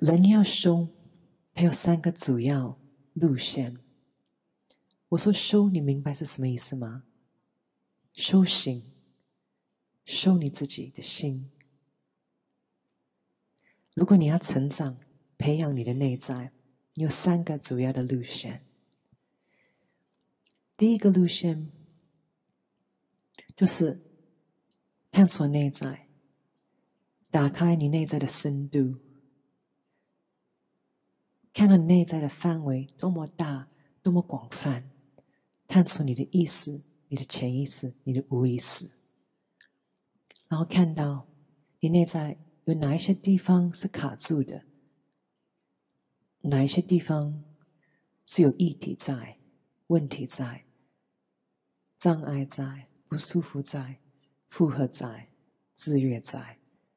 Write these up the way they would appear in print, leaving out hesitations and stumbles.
人要修，它有3个主要路线。我说修，你明白是什么意思吗？修行，修你自己的心。如果你要成长，培养你的内在，有3个主要的路线。第一个路线就是探索内在，打开你内在的深度，看到你内在的范围多么大，多么广泛，探索你的意识、你的潜意识、你的无意识，然后看到你内在有哪一些地方是卡住的，哪一些地方是有议题在、问题在、障碍在、不舒服在、负荷在、制约在，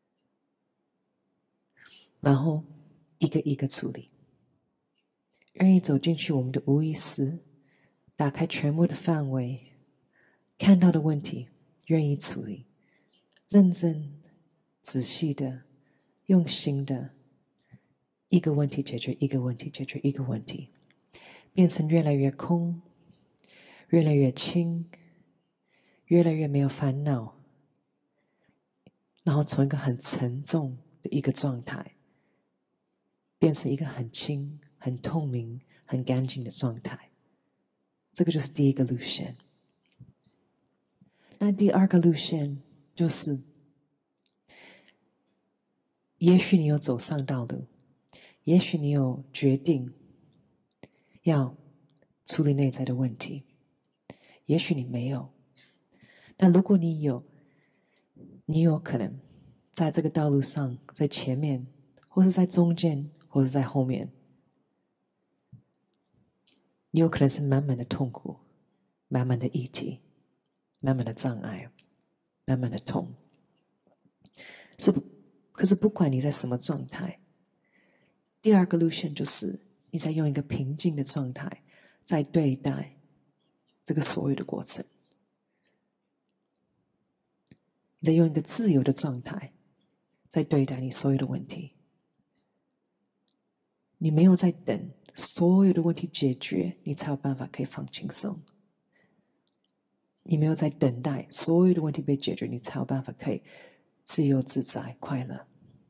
然后一个一个处理。愿意走进去我们的无意识，打开全部的范围，看到的问题愿意处理，认真仔细的用心的一个问题解决一个问题，解决一个问题，变成越来越空，越来越轻，越来越没有烦恼，然后从一个很沉重的一个状态变成一个很轻、很透明、很干净的状态。这个就是第一个路线。那第二个路线就是，也许你有走上道路，也许你有决定要处理内在的问题，也许你没有。但如果你有，你有可能在这个道路上，在前面，或是在中间，或是在后面，你有可能是满满的痛苦，满满的议题，满满的障碍，满满的痛。可是不管你在什么状态，第二个路线就是你在用一个平静的状态在对待这个所有的过程，你在用一个自由的状态在对待你所有的问题。你没有在等所有的问题解决你才有办法可以放轻松，你没有在等待所有的问题被解决你才有办法可以自由自在快乐。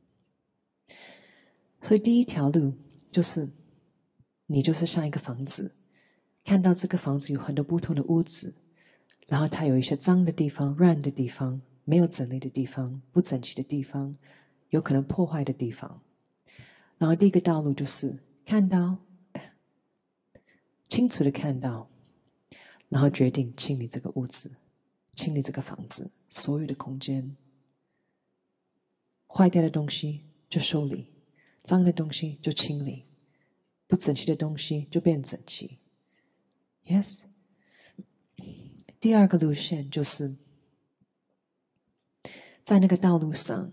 所以第一条路就是你就是像一个房子，看到这个房子有很多不同的屋子，然后它有一些脏的地方、乱的地方、没有整理的地方、不整齐的地方，有可能破坏的地方。然后第一个道路就是看到，清楚的看到，然后决定清理这个屋子，清理这个房子，所有的空间，坏掉的东西就修理，脏的东西就清理，不整齐的东西就变整齐。Yes。第二个路线就是在那个道路上，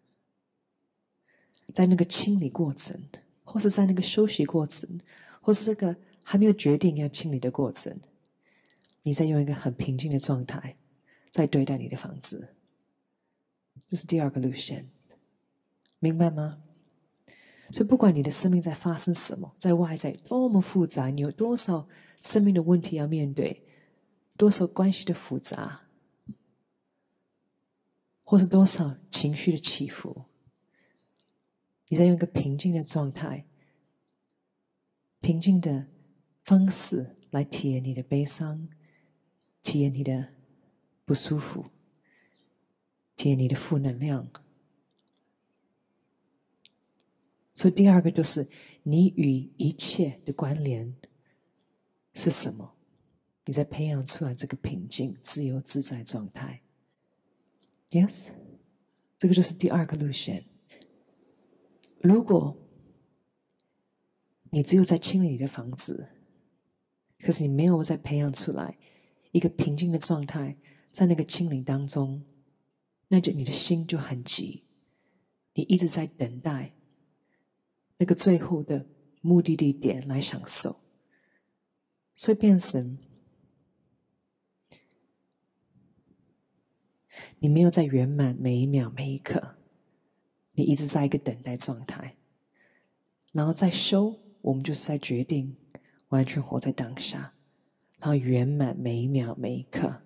在那个清理过程，或是在那个休息过程，或是这个还没有决定要清理的过程，你在用一个很平静的状态在对待你的房子。这是第二个路线，明白吗？所以不管你的生命在发生什么，在外在多么复杂，你有多少生命的问题要面对，多少关系的复杂，或是多少情绪的起伏，你在用一个平静的状态，平静的方式来体验你的悲伤，体验你的不舒服，体验你的负能量。所以第二个就是你与一切的关联是什么？你在培养出来这个平静、自由自在状态。Yes， 这个就是第二个路线。如果你只有在清理你的房子，可是你没有在培养出来一个平静的状态，在那个清理当中，那就你的心就很急，你一直在等待那个最后的目的地点来享受，所以变成你没有在圆满每一秒每一刻，你一直在一个等待状态， 然后再收，我们就是在决定完全活在当下，然后圆满每一秒每一刻。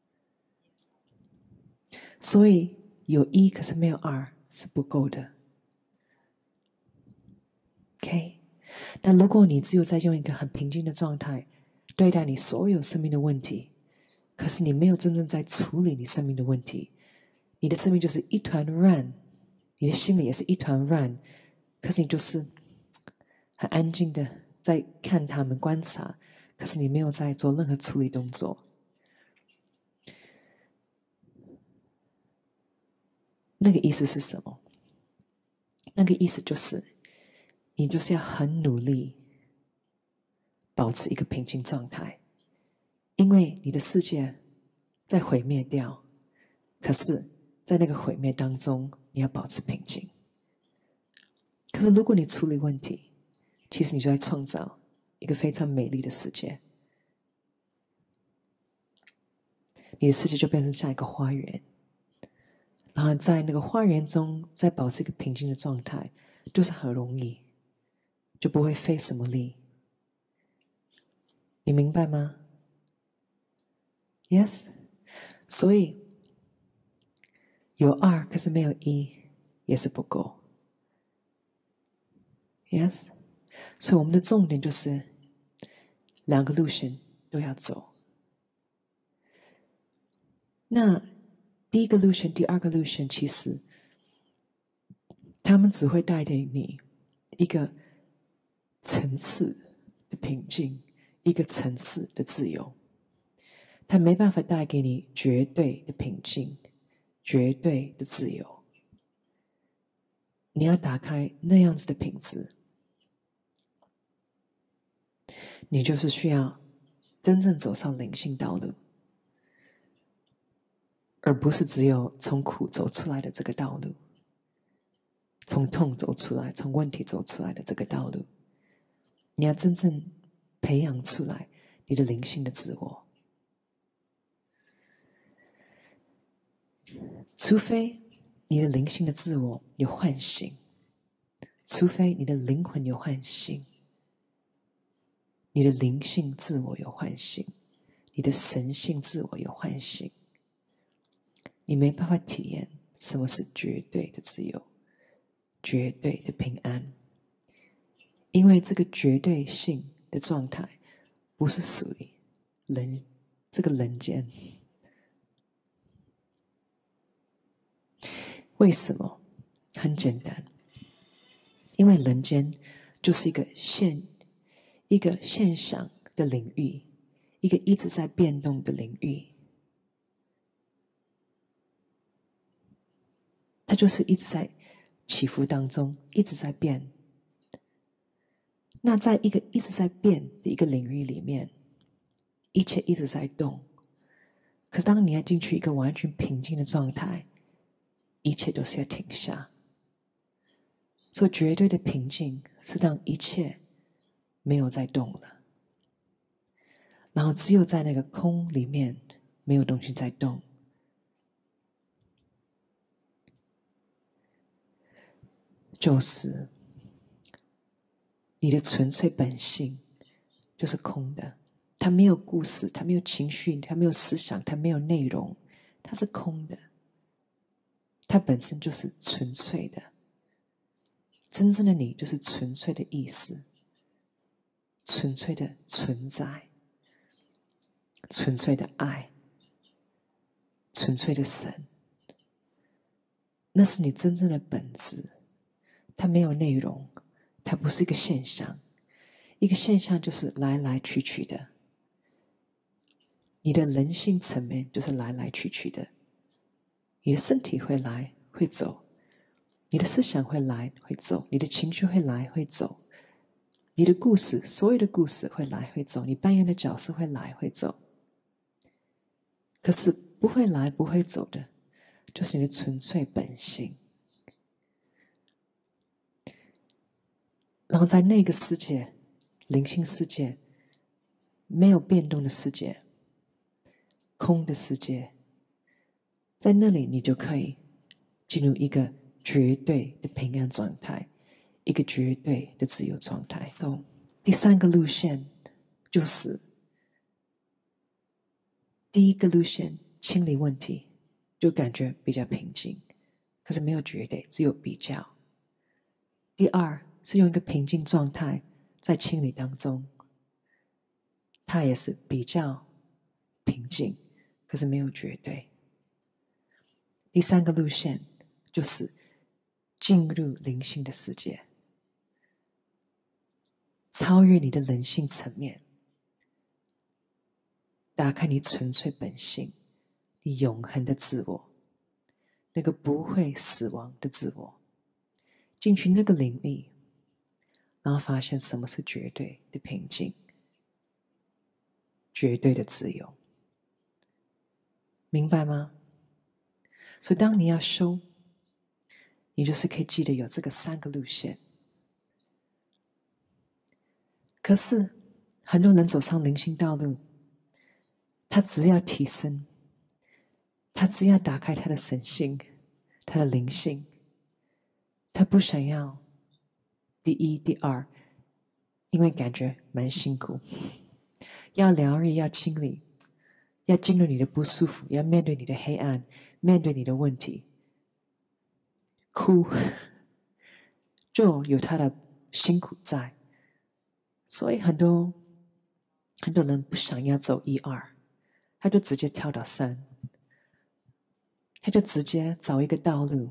所以有一可是没有二是不够的。OK， 那如果你只有在用一个很平静的状态对待你所有生命的问题，可是你没有真正在处理你生命的问题，你的生命就是一团乱，你的心里也是一团乱，可是你就是很安静的在看他们观察，可是你没有在做任何处理动作。那个意思是什么？那个意思就是你就是要很努力保持一个平静状态，因为你的世界在毁灭掉，可是在那个毁灭当中你要保持平静。可是如果你处理问题，其实你就在创造一个非常美丽的世界，你的世界就变成像一个花园，然后在那个花园中再保持一个平静的状态，就是很容易，就不会费什么力。你明白吗？ Yes。 所以有二可是没有一也是不够。 Yes。 所以我们的重点就是两个路线都要走。那第一个路线第二个路线其实他们只会带给你一个层次的平静，一个层次的自由，它没办法带给你绝对的平静，绝对的自由。你要打开那样子的品质，你就是需要真正走上灵性道路，而不是只有从苦走出来的这个道路，从痛走出来，从问题走出来的这个道路。你要真正培养出来你的灵性的自我，除非你的灵性的自我有唤醒，除非你的灵魂有唤醒，你的灵性自我有唤醒，你的神性自我有唤醒，你没办法体验什么是绝对的自由，绝对的平安。因为这个绝对性的状态不是属于这个人间。为什么？很简单，因为人间就是一个现象的领域，一个一直在变动的领域，它就是一直在起伏当中，一直在变。那在一个一直在变的一个领域里面，一切一直在动。可是当你要进去一个完全平静的状态，一切都是要停下。所以绝对的平静是当一切没有在动了，然后只有在那个空里面没有东西在动。就是你的纯粹本性就是空的，它没有故事，它没有情绪，它没有思想，它没有内容，它是空的，它本身就是纯粹的。真正的你就是纯粹的意识，纯粹的存在，纯粹的爱，纯粹的神，那是你真正的本质。它没有内容，它不是一个现象，一个现象就是来来去去的。你的人性层面就是来来去去的，你的身体会来会走，你的思想会来会走，你的情绪会来会走，你的故事，所有的故事会来会走，你扮演的角色会来会走。可是不会来不会走的，就是你的纯粹本性。然后在那个世界，灵性世界，没有变动的世界，空的世界，在那里你就可以进入一个绝对的平安状态， 一个绝对的自由状态。So， 第三个路线就是第一个路线，清理问题，就感觉比较平静，可是没有绝对，只有比较。第二是用一个平静状态在清理当中，它也是比较平静，可是没有绝对。第三个路线就是进入灵性的世界，超越你的人性层面，打开你纯粹本性，你永恒的自我，那个不会死亡的自我，进去那个领域，然后发现什么是绝对的平静，绝对的自由，明白吗？所以当你要修，你就是可以记得有这个三个路线。可是很多人走上灵性道路，他只要提升，他只要打开他的神性，他的灵性，他不想要第一第二，因为感觉蛮辛苦，要疗愈，要清理，要进入你的不舒服，要面对你的黑暗，面对你的问题，哭就有他的辛苦在。所以很多人不想要走1、2，他就直接跳到3，他就直接找一个道路，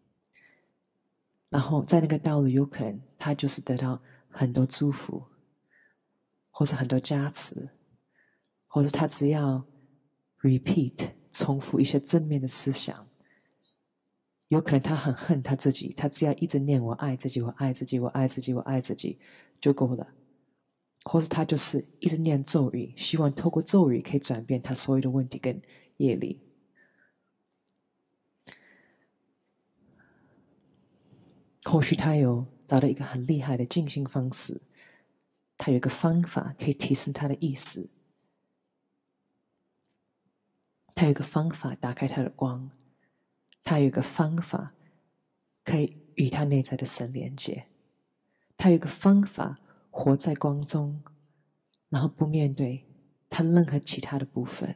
然后在那个道路有可能他就是得到很多祝福，或是很多加持，或是他只要 repeat 重复一些正面的思想，有可能他很恨他自己，他只要一直念我爱自己，我爱自己，我爱自己，我爱自己就够了。或是他就是一直念咒语，希望透过咒语可以转变他所有的问题跟业力。或许他有找到一个很厉害的静心方式，他有一个方法可以提升他的意识，他有一个方法打开他的光，他有一个方法可以与他内在的神连接，他有一个方法活在光中，然后不面对他任何其他的部分。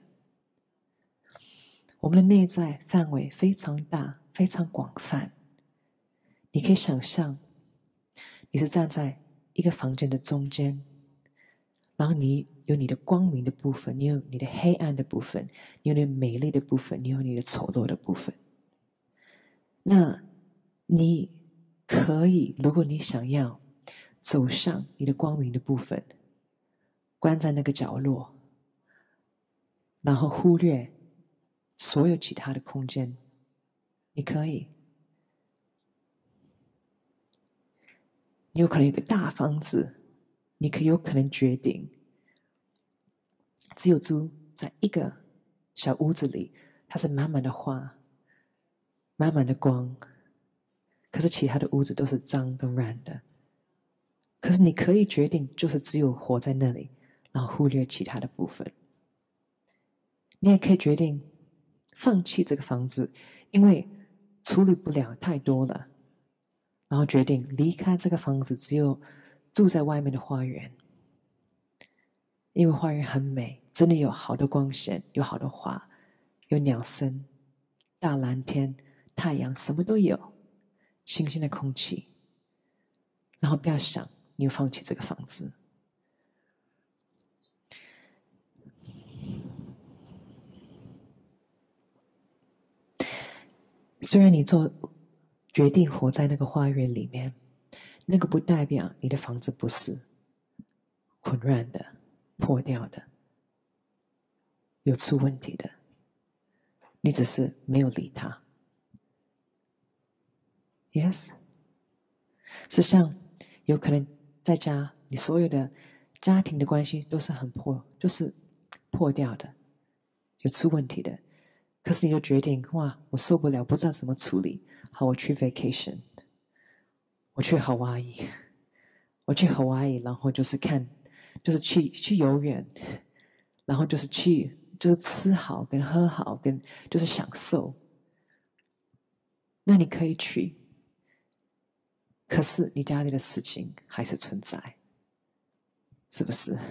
我们的内在范围非常大，非常广泛。你可以想象，你是站在一个房间的中间，然后你有你的光明的部分，你有你的黑暗的部分，你有你的美丽的部分，你有你的丑陋的部分。那你可以，如果你想要走向你的光明的部分，关在那个角落，然后忽略所有其他的空间，你可以。你有可能有个大房子，你有可能决定只有住在一个小屋子里，它是满满的花，满满的光，可是其他的屋子都是脏跟乱的。可是你可以决定就是只有活在那里，然后忽略其他的部分。你也可以决定放弃这个房子，因为处理不了太多了，然后决定离开这个房子，只有住在外面的花园，因为花园很美，真的有好的光线，有好的花，有鸟声，大蓝天，太阳，什么都有，新鲜的空气。然后不要想你又放弃这个房子。虽然你做决定活在那个花园里面，那个不代表你的房子不是混乱的、破掉的、有出问题的，你只是没有理它。Yes， 是像有可能在家，你所有的家庭的关系都是很破，就是破掉的，有出问题的。可是你就决定，哇，我受不了，不知道怎么处理。好，我去 vacation， 我去 Hawaii， 我去 Hawaii， 然后就是看，就是去游园，然后就是吃好跟喝好跟就是享受。那你可以去， 可是你家里的事情还是存在，是不是？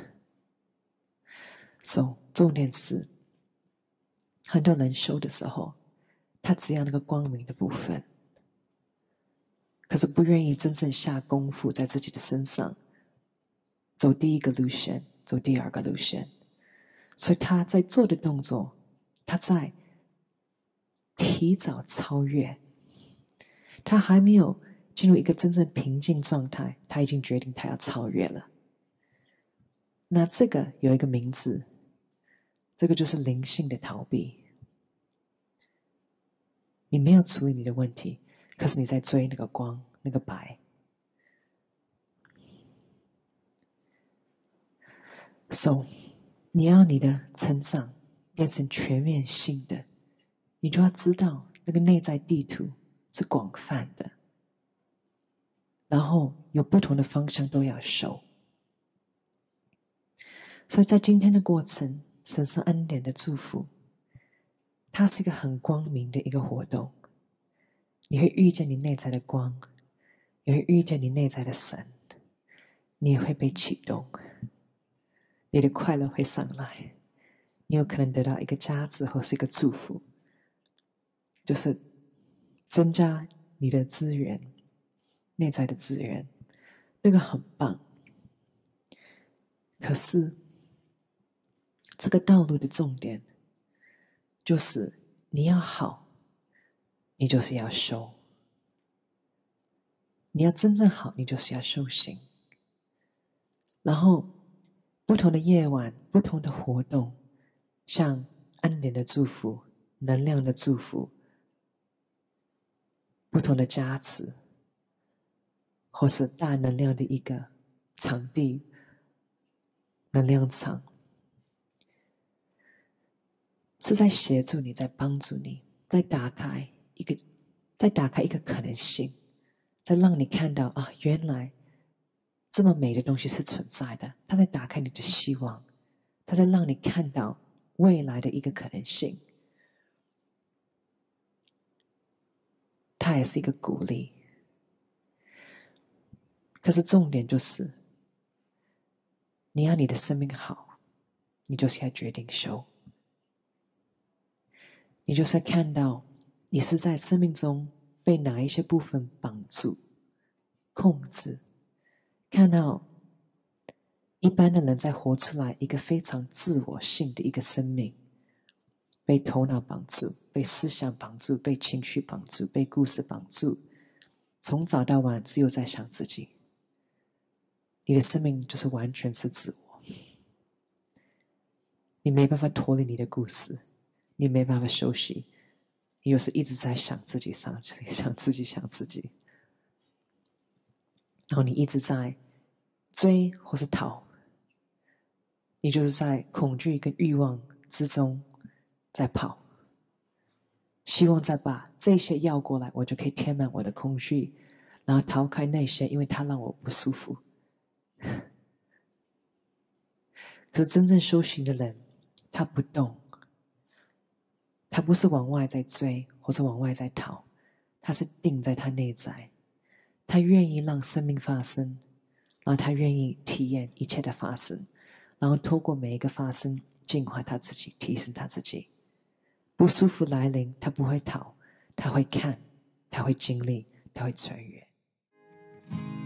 重点是，很多人修的时候，他只要那个光明的部分，可是不愿意真正下功夫在自己的身上，走第一个路线，走第二个路线。所以他在做的动作，他在提早超越，他还没有进入一个真正平静状态，他已经决定他要超越了。那这个有一个名字，这个就是灵性的逃避。你没有处理你的问题，可是你在追那个光，那个白。你要你的成长变成全面性的，你就要知道那个内在地图是广泛的，然后有不同的方向都要收。所以在今天的过程，神圣恩典的祝福，它是一个很光明的一个活动。你会遇见你内在的光，你会遇见你内在的神，你也会被启动，你的快乐会上来，你有可能得到一个加持或是一个祝福，就是增加你的资源，内在的资源，那个很棒。可是这个道路的重点就是你要好，你就是要修。你要真正好，你就是要修行。然后不同的夜晚，不同的活动，像恩典的祝福，能量的祝福，不同的加持，或是大能量的一个场地，能量场，是在协助你，在帮助你，在打开一个可能性，在让你看到啊，原来这么美的东西是存在的。它在打开你的希望，它在让你看到未来的一个可能性。它也是一个鼓励。可是重点就是，你要你的生命好，你就是要决定修。你就是要看到你是在生命中被哪一些部分绑住、控制，看到一般的人在活出来一个非常自我性的一个生命，被头脑绑住，被思想绑住，被情绪绑住，被故事绑住，从早到晚只有在想自己。你的生命就是完全是自我，你没办法脱离你的故事，你没办法休息，你就是一直在想自己，想自己，然后你一直在追或是逃，你就是在恐惧跟欲望之中在跑，希望再把这些要过来，我就可以填满我的空虚，然后逃开那些，因为它让我不舒服。可是真正修行的人，他不动，他不是往外在追，或是往外在逃，他是定在他内在，他愿意让生命发生，然后他愿意体验一切的发生，然后透过每一个发生，净化他自己，提升他自己。不舒服来临，他不会逃，他会看，他会经历，他会穿越。